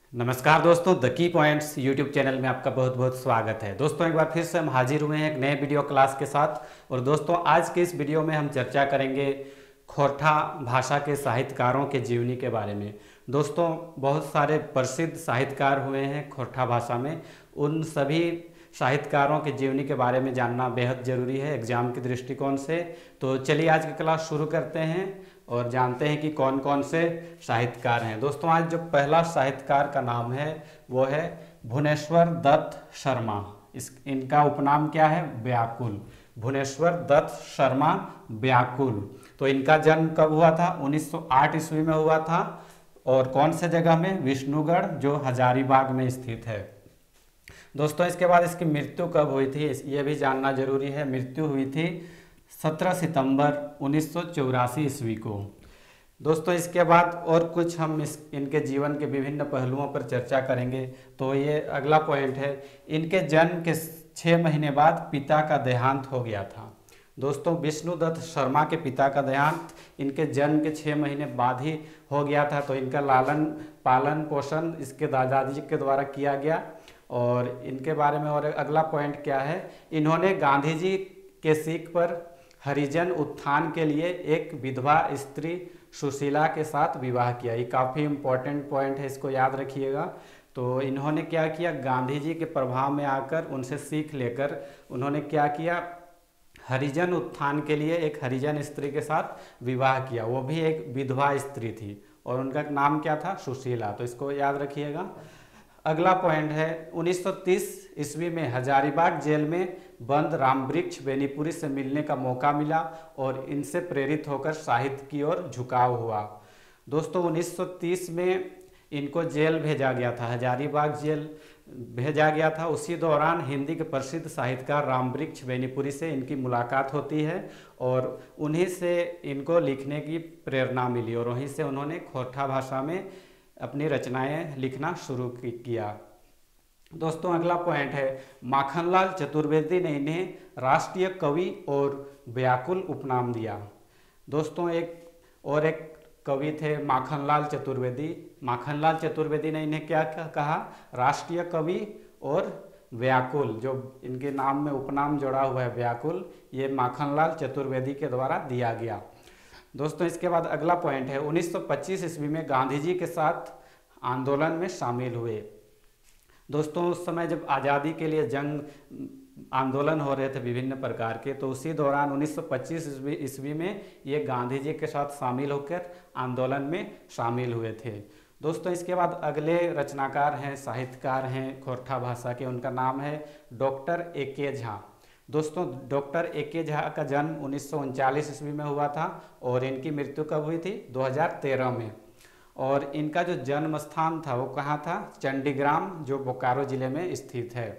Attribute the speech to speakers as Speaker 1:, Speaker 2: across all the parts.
Speaker 1: नमस्कार दोस्तों, the key points YouTube channel में आपका बहुत बहुत स्वागत है। दोस्तों एक बार फिर से हम हाजिर हुए हैं एक नए वीडियो क्लास के साथ। और दोस्तों आज के इस वीडियो में हम चर्चा करेंगे खोरठा भाषा के साहित्यकारों के जीवनी के बारे में। दोस्तों बहुत सारे प्रसिद्ध साहित्यकार हुए हैं खोरठा भाषा में, उन सभी साहित्यकारों के जीवनी के बारे में जानना बेहद ज़रूरी है एग्जाम के दृष्टिकोण से। तो चलिए आज की क्लास शुरू करते हैं और जानते हैं कि कौन कौन से साहित्यकार हैं। दोस्तों आज जो पहला साहित्यकार का नाम है वो है भुवनेश्वर दत्त शर्मा। इनका उपनाम क्या है? व्याकुल। भुवनेश्वर दत्त शर्मा व्याकुल। तो इनका जन्म कब हुआ था? 1908 ईस्वी में हुआ था। और कौन से जगह में? विष्णुगढ़, जो हजारीबाग में स्थित है। दोस्तों इसके बाद इसकी मृत्यु कब हुई थी ये भी जानना जरूरी है। मृत्यु हुई थी 17 सितंबर 1984 ईस्वी को। दोस्तों इसके बाद और कुछ हम इनके जीवन के विभिन्न पहलुओं पर चर्चा करेंगे। तो ये अगला पॉइंट है, इनके जन्म के 6 महीने बाद पिता का देहांत हो गया था। दोस्तों विष्णुदत्त शर्मा के पिता का देहांत इनके जन्म के 6 महीने बाद ही हो गया था। तो इनका लालन पालन पोषण इसके दादाजी के द्वारा किया गया। और इनके बारे में और अगला पॉइंट क्या है, इन्होंने गांधी जी के सीख पर हरिजन उत्थान के लिए एक विधवा स्त्री सुशीला के साथ विवाह किया। ये काफ़ी इम्पोर्टेंट पॉइंट है, इसको याद रखिएगा। तो इन्होंने क्या किया, गांधी जी के प्रभाव में आकर उनसे सीख लेकर उन्होंने क्या किया, हरिजन उत्थान के लिए एक हरिजन स्त्री के साथ विवाह किया। वो भी एक विधवा स्त्री थी और उनका नाम क्या था? सुशीला। तो इसको याद रखिएगा। अगला पॉइंट है 1930 ईस्वी में हजारीबाग जेल में बंद रामवृक्ष बेनीपुरी से मिलने का मौका मिला और इनसे प्रेरित होकर साहित्य की ओर झुकाव हुआ। दोस्तों 1930 में इनको जेल भेजा गया था, हजारीबाग जेल भेजा गया था। उसी दौरान हिंदी के प्रसिद्ध साहित्यकार रामवृक्ष बेनीपुरी से इनकी मुलाकात होती है और उन्हीं से इनको लिखने की प्रेरणा मिली और वहीं से उन्होंने खोरठा भाषा में अपनी रचनाएं लिखना शुरू किया। दोस्तों अगला पॉइंट है, माखनलाल चतुर्वेदी ने इन्हें राष्ट्रीय कवि और व्याकुल उपनाम दिया। दोस्तों एक कवि थे माखनलाल चतुर्वेदी। माखनलाल चतुर्वेदी ने इन्हें क्या कहा? राष्ट्रीय कवि और व्याकुल। जो इनके नाम में उपनाम जोड़ा हुआ है व्याकुल, ये माखनलाल चतुर्वेदी के द्वारा दिया गया। दोस्तों इसके बाद अगला पॉइंट है, 1925 ईस्वी में गांधी जी के साथ आंदोलन में शामिल हुए। दोस्तों उस समय जब आज़ादी के लिए जंग आंदोलन हो रहे थे विभिन्न प्रकार के, तो उसी दौरान 1925 ईस्वी में ये गांधी जी के साथ शामिल होकर आंदोलन में शामिल हुए थे। दोस्तों इसके बाद अगले रचनाकार हैं, साहित्यकार हैं खोरठा भाषा के, उनका नाम है डॉक्टर ए.के. झा। दोस्तों डॉक्टर ए.के. झा का जन्म 1939 ईस्वी में हुआ था और इनकी मृत्यु कब हुई थी? 2013 में। और इनका जो जन्म स्थान था वो कहाँ था? चंडीग्राम, जो बोकारो जिले में स्थित है।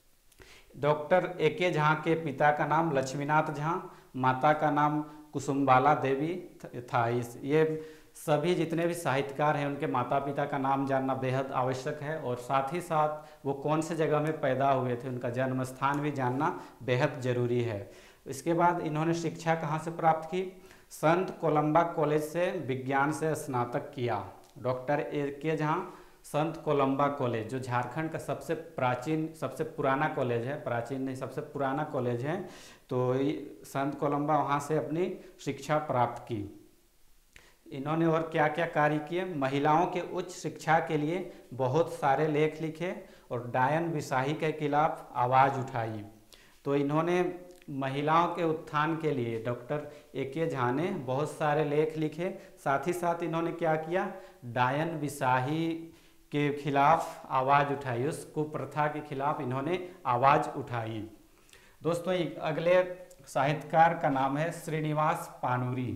Speaker 1: Doctor A K. झा के पिता का नाम लक्ष्मीनाथ झा, माता का नाम कुसुमबाला देवी था। ये सभी जितने भी साहित्यकार हैं उनके माता पिता का नाम जानना बेहद आवश्यक है और साथ ही साथ वो कौन से जगह में पैदा हुए थे, उनका जन्म स्थान भी जानना बेहद जरूरी है। इसके बाद इन्होंने शिक्षा कहाँ से प्राप्त की? संत कोलंबा कॉलेज से विज्ञान से स्नातक किया। Doctor A K. झा संत कोलंबा कॉलेज, जो झारखंड का सबसे प्राचीन सबसे पुराना कॉलेज है, प्राचीन नहीं सबसे पुराना कॉलेज है, तो संत कोलंबा वहाँ से अपनी शिक्षा प्राप्त की। इन्होंने और क्या क्या कार्य किए? महिलाओं के उच्च शिक्षा के लिए बहुत सारे लेख लिखे और डायन विसाही के खिलाफ आवाज़ उठाई। तो इन्होंने महिलाओं के उत्थान के लिए डॉक्टर ए.के. झा ने बहुत सारे लेख लिखे। साथ ही साथ इन्होंने क्या किया? डायन विसाही के खिलाफ आवाज़ उठाई, उस कुप्रथा के खिलाफ इन्होंने आवाज़ उठाई। दोस्तों अगले साहित्यकार का नाम है श्रीनिवास पानूरी।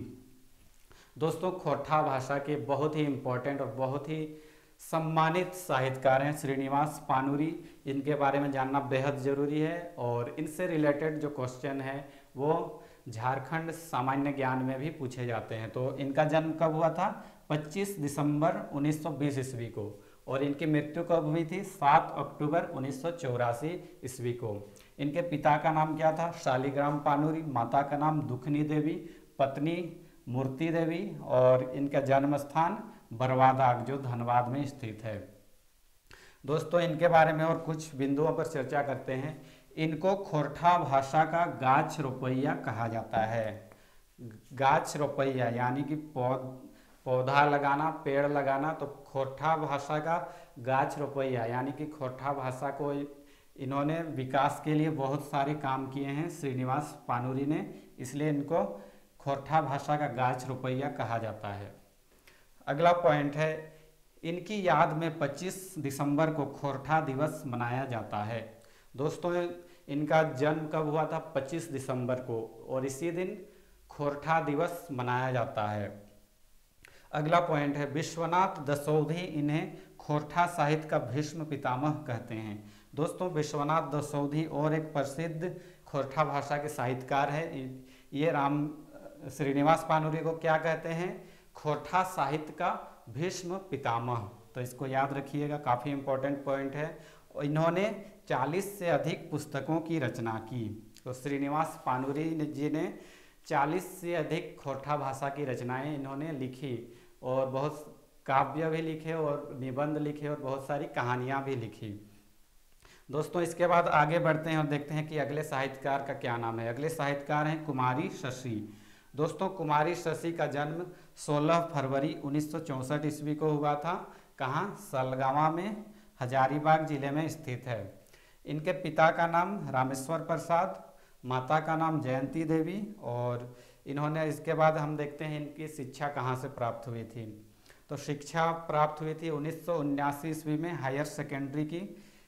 Speaker 1: दोस्तों खोरठा भाषा के बहुत ही इम्पोर्टेंट और बहुत ही सम्मानित साहित्यकार हैं श्रीनिवास पानूरी। इनके बारे में जानना बेहद ज़रूरी है और इनसे रिलेटेड जो क्वेश्चन है वो झारखंड सामान्य ज्ञान में भी पूछे जाते हैं। तो इनका जन्म कब हुआ था? 25 दिसंबर 1920 ईस्वी को और इनकी मृत्यु कब हुई थी? 7 अक्टूबर 1984 ईस्वी को। इनके पिता का नाम क्या था? शालिग्राम पानूरी, माता का नाम दुखनी देवी, पत्नी मूर्ति देवी और इनका जन्म स्थान बरवादाग, जो धनबाद में स्थित है। दोस्तों इनके बारे में और कुछ बिंदुओं पर चर्चा करते हैं। इनको खोरठा भाषा का गाछ रोपैया कहा जाता है। गाछ रोपैया यानी कि पौधा लगाना, पेड़ लगाना। तो खोरठा भाषा का गाछ रोपैया यानी कि खोरठा भाषा को इन्होंने विकास के लिए बहुत सारे काम किए हैं श्रीनिवास पानुरी ने, इसलिए इनको खोरठा भाषा का गाछ रोपैया कहा जाता है। अगला पॉइंट है, इनकी याद में 25 दिसंबर को खोरठा दिवस मनाया जाता है। दोस्तों इनका जन्म कब हुआ था? 25 दिसंबर को, और इसी दिन खोरठा दिवस मनाया जाता है। अगला पॉइंट है, विश्वनाथ दसौधी इन्हें खोरठा साहित्य का भीष्म पितामह कहते हैं। दोस्तों विश्वनाथ दसौधी और एक प्रसिद्ध खोरठा भाषा के साहित्यकार है। ये श्रीनिवास पानुरी को क्या कहते हैं? खोरठा साहित्य का भीष्म पितामह। तो इसको याद रखिएगा, काफ़ी इंपॉर्टेंट पॉइंट है। इन्होंने 40 से अधिक पुस्तकों की रचना की। तो श्रीनिवास पानुरी जी ने 40 से अधिक खोरठा भाषा की रचनाएं इन्होंने लिखी, और बहुत काव्य भी लिखे और निबंध लिखे और बहुत सारी कहानियां भी लिखी। दोस्तों इसके बाद आगे बढ़ते हैं और देखते हैं कि अगले साहित्यकार का क्या नाम है। अगले साहित्यकार हैं कुमारी शशि। दोस्तों कुमारी शशि का जन्म 16 फरवरी 1964 ईस्वी को हुआ था। कहाँ? सलगावा में, हजारीबाग जिले में स्थित है। इनके पिता का नाम रामेश्वर प्रसाद, माता का नाम जयंती देवी। और इन्होंने, इसके बाद हम देखते हैं इनकी शिक्षा कहाँ से प्राप्त हुई थी। तो शिक्षा प्राप्त हुई थी 1979 ईस्वी में हायर सेकेंडरी की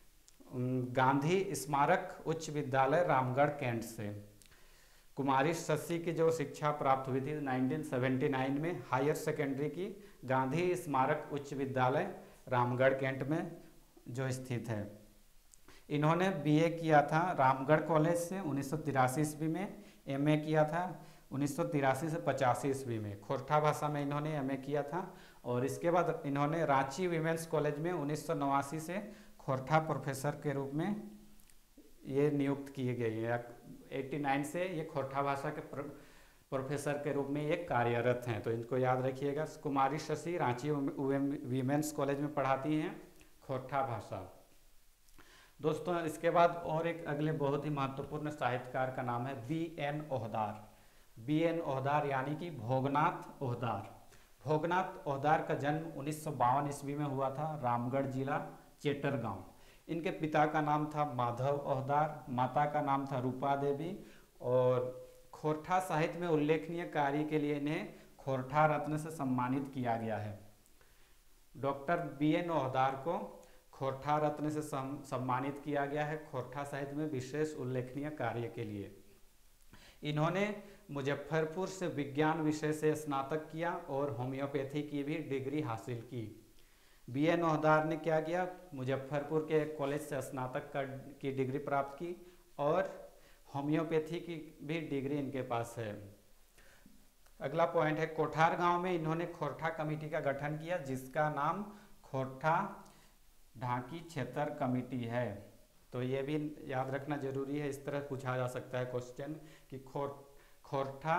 Speaker 1: गांधी स्मारक उच्च विद्यालय रामगढ़ कैंट से। कुमारी शशि की जो शिक्षा प्राप्त हुई थी 1979 में हायर सेकेंडरी की गांधी स्मारक उच्च विद्यालय रामगढ़ कैंट में जो स्थित है। इन्होंने बीए किया था रामगढ़ कॉलेज से 1983 ईस्वी में, एमए किया था 1983 से 85 ईस्वी में। खोरठा भाषा में इन्होंने एमए किया था। और इसके बाद इन्होंने रांची वीमेंस कॉलेज में 1989 से खोरठा प्रोफेसर के रूप में ये नियुक्त किए गए हैं। 89 से ये खोरठा भाषा के प्रोफेसर के रूप में ये कार्यरत हैं। तो इनको याद रखिएगा। कुमारी शशि रांची वीमेंस कॉलेज में पढ़ाती हैं खोरठा भाषा। दोस्तों इसके बाद और एक अगले बहुत ही महत्वपूर्ण साहित्यकार का नाम है बी.एन. ओहदार। बी.एन. ओहदार यानी कि भोगनाथ ओहदार। भोगनाथ ओहदार का जन्म 1952 ईस्वी में हुआ था, रामगढ़ जिला चेटरगांव। इनके पिता का नाम था माधव ओहदार, माता का नाम था रूपा देवी। और खोरठा साहित्य में उल्लेखनीय कार्य के लिए इन्हें खोरठा रत्न से सम्मानित किया गया है। Doctor BN. ओहदार को खोरठा रत्न से सम्मानित किया गया है खोरठा साहित्य में विशेष उल्लेखनीय कार्य के लिए। इन्होंने मुजफ्फरपुर से विज्ञान विषय से स्नातक किया और होम्योपैथी की भी डिग्री हासिल की। बी.एन. ओहदार ने क्या किया? मुजफ्फरपुर के कॉलेज से स्नातक की डिग्री प्राप्त की और होम्योपैथी की भी डिग्री इनके पास है। अगला पॉइंट है, कोठार गांव में इन्होंने खोरठा कमेटी का गठन किया, जिसका नाम खोरठा ढाकी क्षेत्र कमेटी है। तो ये भी याद रखना जरूरी है, इस तरह पूछा जा सकता है क्वेश्चन कि खोरठा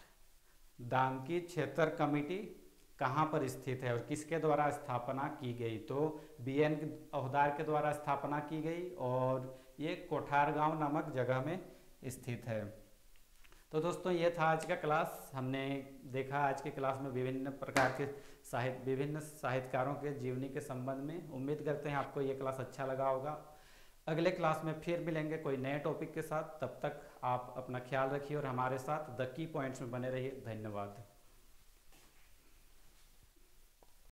Speaker 1: डांकी क्षेत्र कमेटी कहाँ पर स्थित है और किसके द्वारा स्थापना की गई। तो बी.एन. ओहदार के द्वारा स्थापना की गई और ये कोठार गांव नामक जगह में स्थित है। तो दोस्तों ये था आज का क्लास। हमने देखा आज के क्लास में विभिन्न प्रकार के विभिन्न साहित्यकारों के जीवनी के संबंध में। उम्मीद करते हैं आपको ये क्लास अच्छा लगा होगा। अगले क्लास में फिर मिलेंगे कोई नए टॉपिक के साथ। तब तक आप अपना ख्याल रखिए और हमारे साथ द की पॉइंट्स में बने रहिए। धन्यवाद।